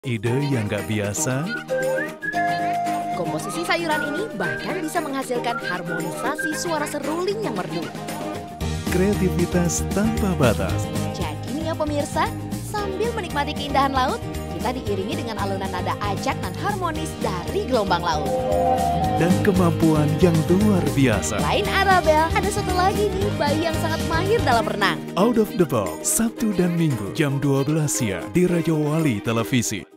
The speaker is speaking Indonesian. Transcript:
Ide yang gak biasa, Komposisi sayuran ini bahkan bisa menghasilkan harmonisasi suara seruling yang merdu. kreativitas tanpa batas, Jadi nih ya pemirsa, sambil menikmati keindahan laut, kita diiringi dengan alunan nada acak dan harmonis dari gelombang laut. dan kemampuan yang luar biasa. Lain Arabel, ada satu lagi nih bayi yang sangat mahir dalam renang. Out of the Box, Sabtu dan Minggu jam 12 siang di Raja Wali Televisi.